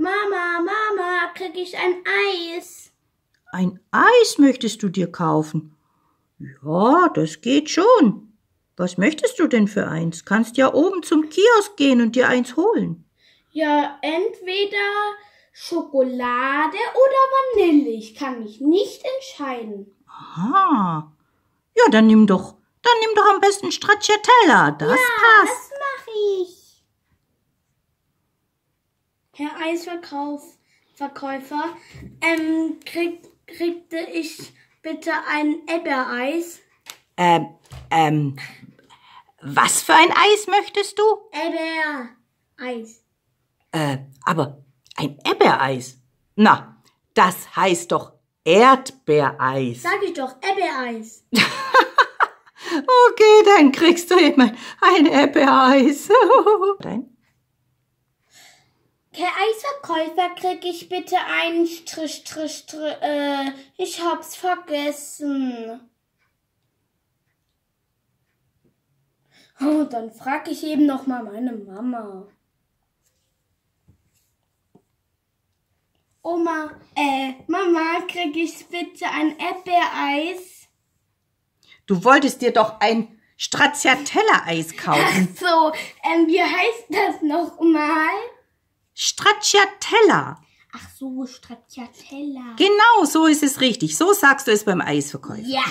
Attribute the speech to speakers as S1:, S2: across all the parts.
S1: Mama, krieg ich ein Eis?
S2: Ein Eis möchtest du dir kaufen? Ja, das geht schon. Was möchtest du denn für eins? Kannst ja oben zum Kiosk gehen und dir eins holen.
S1: Ja, entweder Schokolade oder Vanille. Ich kann mich nicht entscheiden.
S2: Aha. Ja, dann nimm doch am besten Stracciatella. Das passt.
S1: Das mache ich. Herr Eisverkäufer, kriegte ich bitte ein Ebereis?
S2: Was für ein Eis möchtest du?
S1: Ebereis.
S2: Aber ein Ebereis? Na, das heißt doch Erdbeereis.
S1: Sag ich doch, Ebereis.
S2: Okay, dann kriegst du immer ein Erdbeereis.
S1: Herr Eisverkäufer, krieg ich bitte einen ich hab's vergessen. Oh, dann frag ich eben noch mal meine Mama. Mama, krieg ich bitte ein Erdbeereis?
S2: Du wolltest dir doch ein Stracciatella-Eis kaufen.
S1: Ach so, wie heißt das nochmal?
S2: Stracciatella.
S1: Ach so, Stracciatella.
S2: Genau, so ist es richtig. So sagst du es beim Eisverkäufer.
S1: Ja.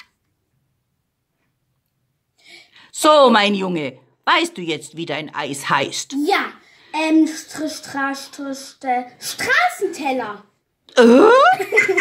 S2: So, mein Junge, weißt du jetzt, wie dein Eis heißt?
S1: Ja, Straßenteller.